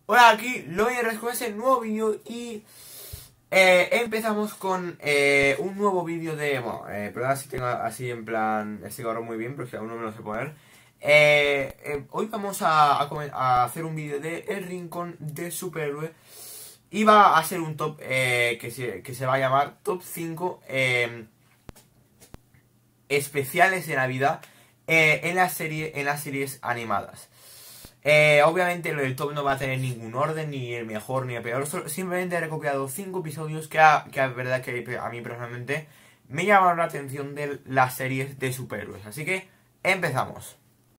Hola, aquí Loyer con ese nuevo vídeo y empezamos con un nuevo vídeo de... Bueno, perdón si tengo así en plan este gorro muy bien, porque aún no me lo sé poner. Hoy vamos a hacer un vídeo de El Rincón de Superhéroe. Y va a ser un top que se va a llamar Top 5 especiales de Navidad en las series animadas. Obviamente el top no va a tener ningún orden, ni el mejor ni el peor. Simplemente he recopilado 5 episodios que es verdad que a mí personalmente me llamaron la atención de las series de superhéroes. Así que empezamos.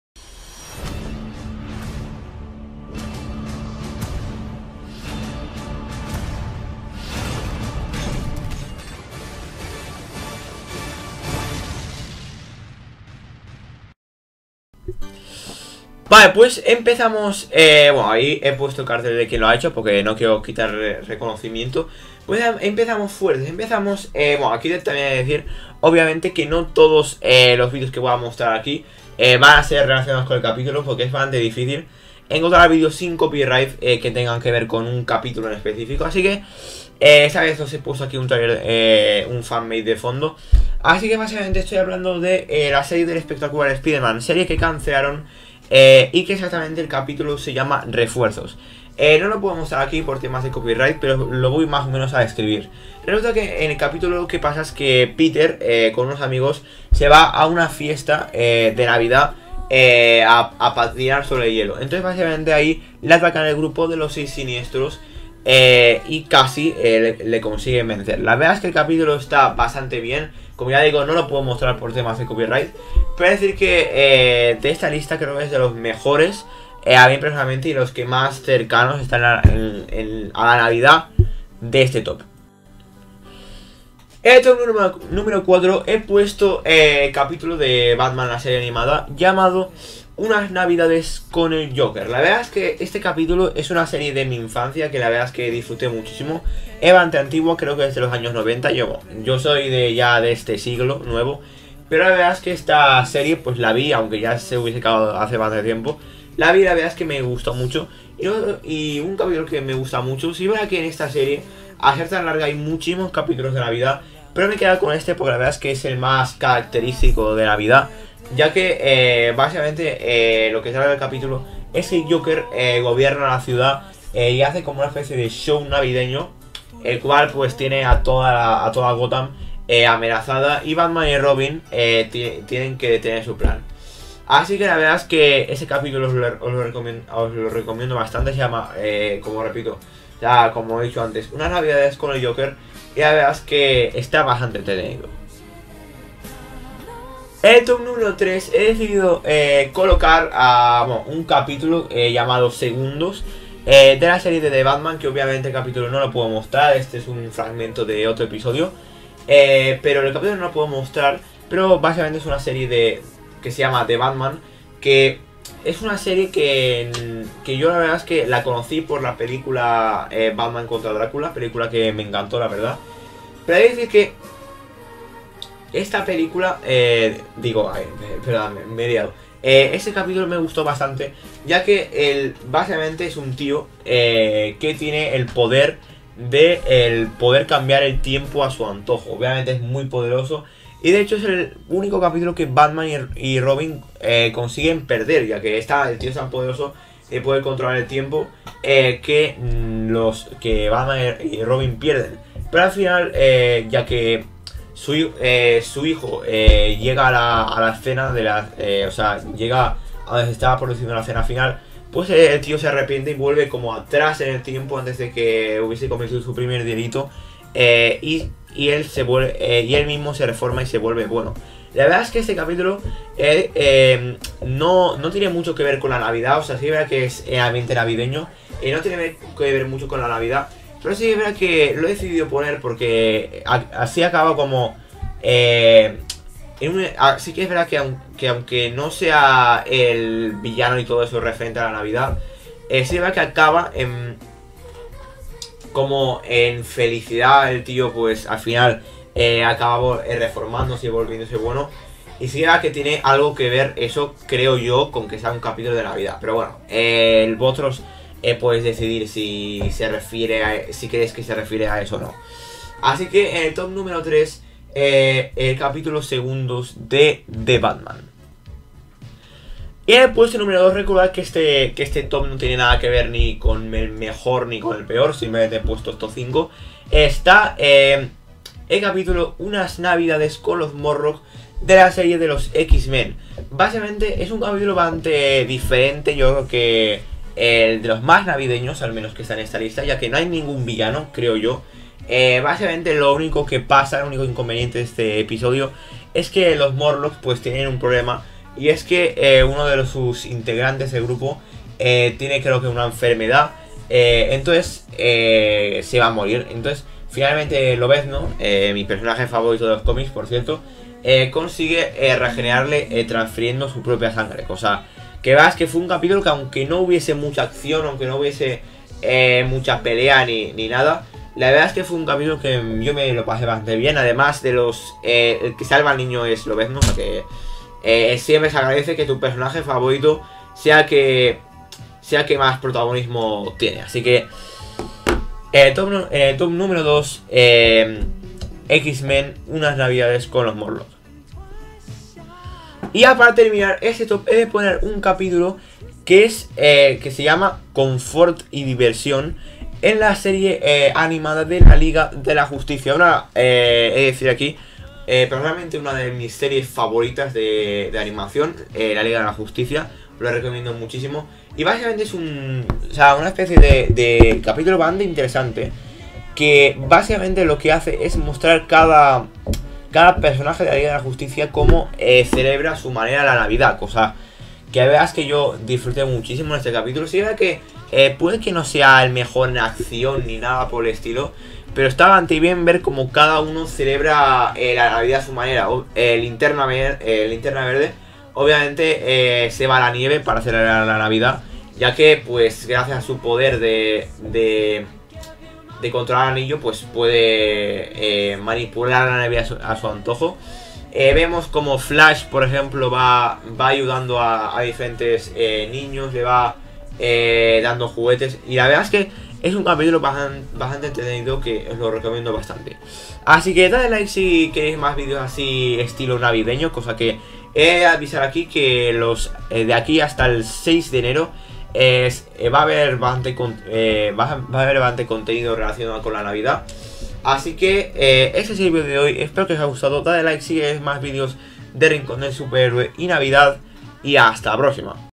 Vale, pues empezamos. Bueno, ahí he puesto el cartel de quien lo ha hecho porque no quiero quitar reconocimiento. Pues empezamos fuertes. Empezamos. Bueno, aquí también hay que decir, obviamente, que no todos los vídeos que voy a mostrar aquí van a ser relacionados con el capítulo, porque es bastante difícil encontrar vídeos sin copyright que tengan que ver con un capítulo en específico. Así que, esta vez os he puesto aquí un trailer, un fanmade de fondo. Así que básicamente estoy hablando de la serie del espectacular Spider-Man, serie que cancelaron. Y que exactamente el capítulo se llama Refuerzos. No lo puedo mostrar aquí por temas de copyright, pero lo voy más o menos a describir. Resulta que en el capítulo lo que pasa es que Peter, con unos amigos, se va a una fiesta de Navidad a patinar sobre el hielo. Entonces básicamente ahí le atacan el grupo de los 6 siniestros y casi le consiguen vencer. La verdad es que el capítulo está bastante bien. Como ya digo, no lo puedo mostrar por temas de copyright, pero es decir que de esta lista creo que es de los mejores a mí personalmente y los que más cercanos están a la Navidad de este top. En el top número 4 he puesto capítulo de Batman, la serie animada, llamado Unas Navidades con el Joker. La verdad es que este capítulo es una serie de mi infancia que la verdad es que disfruté muchísimo. Es bastante antigua, creo que es de los años 90. Yo soy ya de este siglo nuevo. Pero la verdad es que esta serie pues la vi, aunque ya se hubiese acabado hace bastante tiempo. La vi, la verdad es que me gustó mucho. Y un capítulo que me gusta mucho. Si verá que en esta serie, al ser tan larga, hay muchísimos capítulos de Navidad. Pero me queda con este porque la verdad es que es el más característico de Navidad. Ya que básicamente lo que sale del capítulo es que Joker gobierna la ciudad y hace como una especie de show navideño, el cual pues tiene a toda Gotham amenazada, y Batman y Robin tienen que detener su plan. Así que la verdad es que ese capítulo os lo recomiendo bastante. Se llama, como repito, ya como he dicho antes, Unas Navidades con el Joker, y la verdad es que está bastante entretenido. En el top número 3 he decidido colocar un capítulo llamado Segundos de la serie de The Batman, que obviamente el capítulo no lo puedo mostrar, este es un fragmento de otro episodio, pero el capítulo no lo puedo mostrar, pero básicamente es una serie que se llama The Batman, que es una serie que yo la verdad es que la conocí por la película Batman contra Drácula, película que me encantó la verdad, pero hay que decir que esta película, perdón, me he liado. Este capítulo me gustó bastante, ya que básicamente es un tío que tiene el poder de poder cambiar el tiempo a su antojo. Obviamente es muy poderoso, y de hecho es el único capítulo que Batman y Robin consiguen perder, ya que el tío es tan poderoso de poder controlar el tiempo que Batman y Robin pierden. Pero al final, ya que su hijo llega a la escena de llega a donde se estaba produciendo la escena final, pues el tío se arrepiente y vuelve como atrás en el tiempo antes de que hubiese cometido su primer delito, y él mismo se reforma y se vuelve bueno. La verdad es que este capítulo no tiene mucho que ver con la Navidad, o sea, sí es verdad que es ambiente navideño y no tiene que ver mucho con la Navidad. Pero sí es verdad que lo he decidido poner porque así acaba como... sí que es verdad que aunque no sea el villano y todo eso referente a la Navidad, sí es verdad que acaba como en felicidad. El tío pues al final acaba reformándose y volviéndose bueno. Y sí es verdad que tiene algo que ver eso, creo yo, con que sea un capítulo de Navidad. Pero bueno, vosotros puedes decidir si se refiere a, si crees que se refiere a eso o no. Así que en el top número 3, el capítulo segundos de The Batman. Y en el puesto número 2, recordad que este top no tiene nada que ver ni con el mejor ni con el peor, simplemente he puesto estos 5. Está el capítulo Unas Navidades con los Morlocks de la serie de los X-Men. Básicamente es un capítulo bastante diferente, yo creo que el de los más navideños, al menos que está en esta lista, ya que no hay ningún villano, creo yo. Básicamente lo único que pasa, el único inconveniente de este episodio es que los Morlocks pues tienen un problema. Y es que uno de sus integrantes del grupo tiene, creo que, una enfermedad. Entonces se va a morir. Entonces finalmente Lobezno, mi personaje favorito de los cómics, por cierto, consigue regenerarle transfiriendo su propia sangre. Cosa que veas que fue un capítulo que, aunque no hubiese mucha acción, aunque no hubiese mucha pelea ni nada, la verdad es que fue un capítulo que yo me lo pasé bastante bien. Además de los... el que salva al niño es Lobezno, o sea que... siempre se agradece que tu personaje favorito sea que más protagonismo tiene. Así que en el top número 2, X-Men, Unas Navidades con los Morlocks. Y para terminar este top he de poner un capítulo que es que se llama Confort y Diversión, en la serie animada de la Liga de la Justicia. Ahora he de decir aquí, personalmente una de mis series favoritas de animación, la Liga de la Justicia, lo recomiendo muchísimo. Y básicamente es una especie de capítulo bastante interesante, que básicamente lo que hace es mostrar cada personaje de la Liga de la Justicia cómo celebra a su manera la Navidad, cosa que veas que yo disfruté muchísimo en este capítulo. Sí, que puede que no sea el mejor en acción ni nada por el estilo, pero está bastante bien ver cómo cada uno celebra la Navidad a su manera. Linterna Verde, obviamente, se va a la nieve para celebrar la Navidad, ya que, pues, gracias a su poder de controlar el anillo, pues puede manipular la nieve a su antojo. Vemos como Flash, por ejemplo, va ayudando a diferentes niños, le va dando juguetes. Y la verdad es que es un capítulo bastante entretenido, que os lo recomiendo bastante. Así que dadle like si queréis más vídeos así estilo navideño, cosa que he de avisar aquí que de aquí hasta el 6 de enero va a haber bastante contenido relacionado con la Navidad. Así que ese es el vídeo de hoy, espero que os haya gustado. Dadle like si queréis más vídeos de Rincón del Superhéroe y Navidad, y hasta la próxima.